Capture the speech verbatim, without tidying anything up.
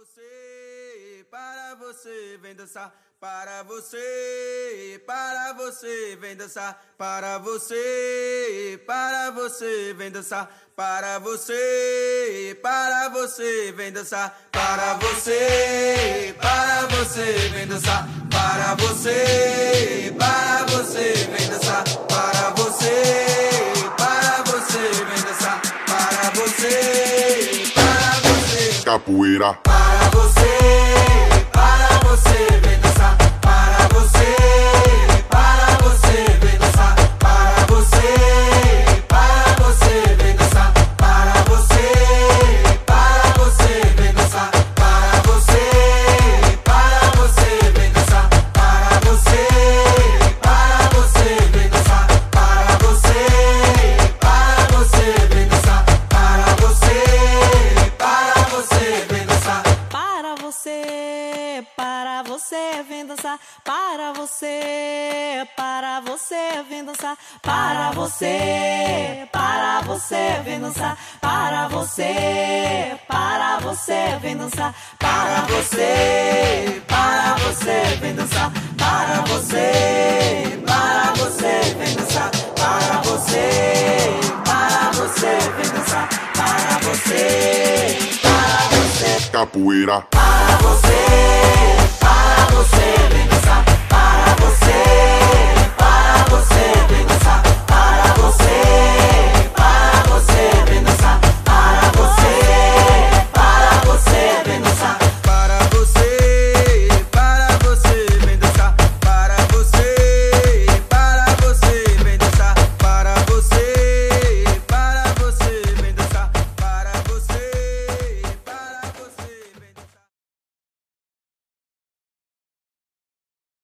você, para você, vem dançar. Para você, para você, vem dançar. Para você, para você, vem dançar. Para você, para você, vem dançar. Para você, para você, vem dançar. Para você, para você, vem dançar. Para você, para você, vem dançar. Para você, para você. Capoeira. Para você, para você, vem dançar. Para você, para você, vem dançar. Para você, para você, vem dançar. Para você, para você, vem dançar. Para você, para você, vem dançar. Para você, para você, vem dançar. Para você, para você, vem dançar. Para você, para você, vem dançar. Para você, para você, vem dançar. Para você, para você, vem dançar. Para você, para você, vem dançar. Para você, para você, vem dançar. Para você, para você, vem dançar. Para você, para você, vem dançar. Para você, para você, vem dançar. Para você, para você. Capoeira. Para você, para você, vem dançar. Para você, para você, vem dançar. Para você, para você, vem dançar.